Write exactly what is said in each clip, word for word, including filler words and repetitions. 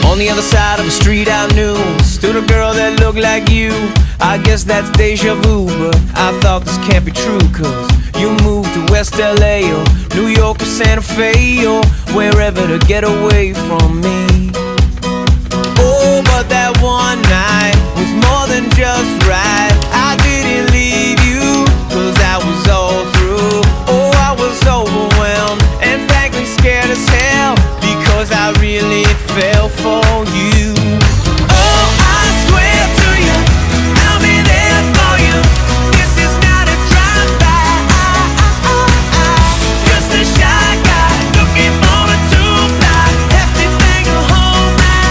On the other side of the street I knew stood a girl that looked like you. I guess that's deja vu, but I thought this can't be true. Cause you moved to West L A or New York or Santa Fe or wherever to get away from me. Oh, but that one night was more than just right. I didn't leave you cause I was all through. Oh, I was overwhelmed and frankly scared as hell because I really fell for you. Oh, I swear to you, I'll be there for you. This is not a drive-by, just a shy guy looking for a two-fly. Hefty thing to hold my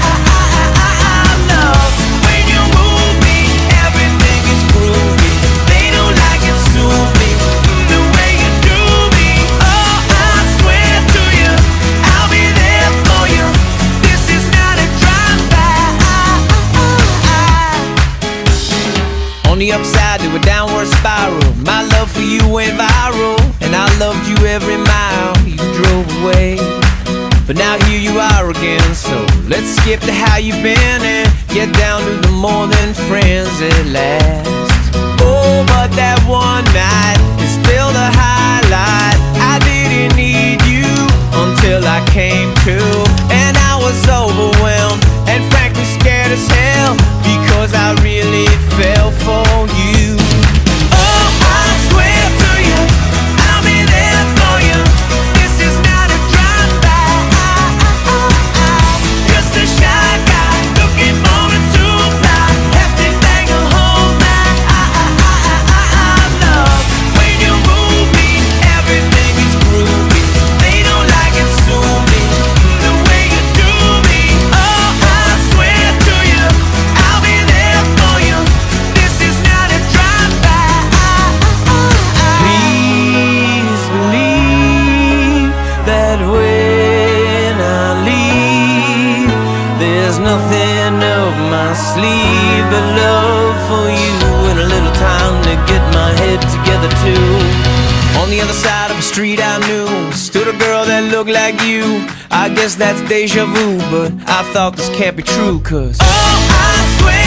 love. When you move me, everything is groovy. They don't like it, sue me the way you do me. Oh, I swear to you, I'll be there for you. This is not a drive-by. On the upside to a downward spiral, my love for you went viral, and I loved you every mile you drove away. But now here you are again, so let's skip to how you've been and get down to the more than friends at last. Oh, but that one night is still the highlight. I didn't need you until I came to, and I was overwhelmed and frankly scared as hell because I really fell for you. Oh, I swear to you, I'll be there for you. This is not a drive-by, just a shy guy looking for a two-fly. Hefty thing to hold my love. When you move me, everything is groovy. They don't like it, sue me the way you do me. Oh, I swear to you, I'll be there for you. This is not a drive-by. Please believe that when I leave, there's nothing up my sleeve but love for you and a little time to get my head together too. On the other side of the street I knew stood a girl that looked like you. I guess that's deja vu, but I thought this can't be true. Cause oh, I swear